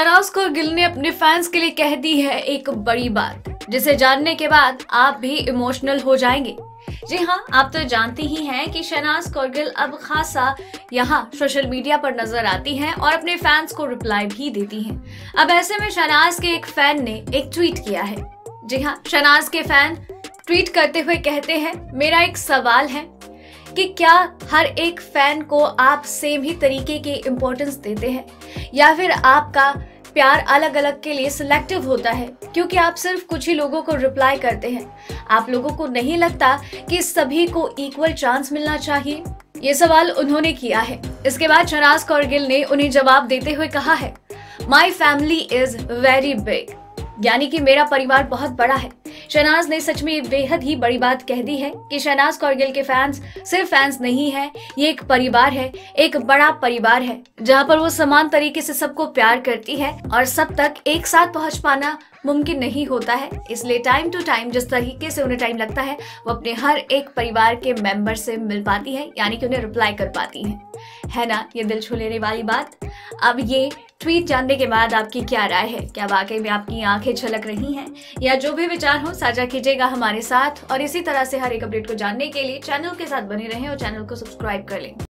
शहनाज कौरगिल ने अपने फैंस के लिए कह दी है एक बड़ी बात, जिसे जानने के बाद आप भी इमोशनल हो जाएंगे। जी हाँ, आप तो जानती ही हैं कि शहनाज कौरगिल अब खासा यहाँ सोशल मीडिया पर नजर आती हैं और अपने फैंस को रिप्लाई भी देती हैं। अब ऐसे में शहनाज के एक फैन ने एक ट्वीट किया है। जी हाँ, शहनाज के फैन ट्वीट करते हुए कहते हैं, मेरा एक सवाल है कि क्या हर एक फैन को आप सेम ही तरीके की इम्पोर्टेंस देते हैं या फिर आपका प्यार अलग अलग के लिए सिलेक्टिव होता है, क्योंकि आप सिर्फ कुछ ही लोगों को रिप्लाई करते हैं। आप लोगों को नहीं लगता कि सभी को इक्वल चांस मिलना चाहिए? ये सवाल उन्होंने किया है। इसके बाद शहनाज कौरगिल ने उन्हें जवाब देते हुए कहा है, my family is very big, यानी कि मेरा परिवार बहुत बड़ा है। शहनाज ने सच में बेहद ही बड़ी बात कह दी है कि शहनाज कौरगिल के फैंस सिर्फ फैंस नहीं है, ये एक परिवार है, एक बड़ा परिवार है जहां पर वो समान तरीके से सबको प्यार करती है और सब तक एक साथ पहुंच पाना मुमकिन नहीं होता है। इसलिए टाइम टू टाइम जिस तरीके से उन्हें टाइम लगता है वो अपने हर एक परिवार के मेंबर से मिल पाती है, यानी कि उन्हें रिप्लाई कर पाती है ना। ये दिल छू लेने वाली बात। अब ये ट्वीट जानने के बाद आपकी क्या राय है? क्या वाकई में आपकी आंखें छलक रही हैं? या जो भी विचार हो साझा कीजिएगा हमारे साथ, और इसी तरह से हर एक अपडेट को जानने के लिए चैनल के साथ बने रहें और चैनल को सब्सक्राइब कर लें।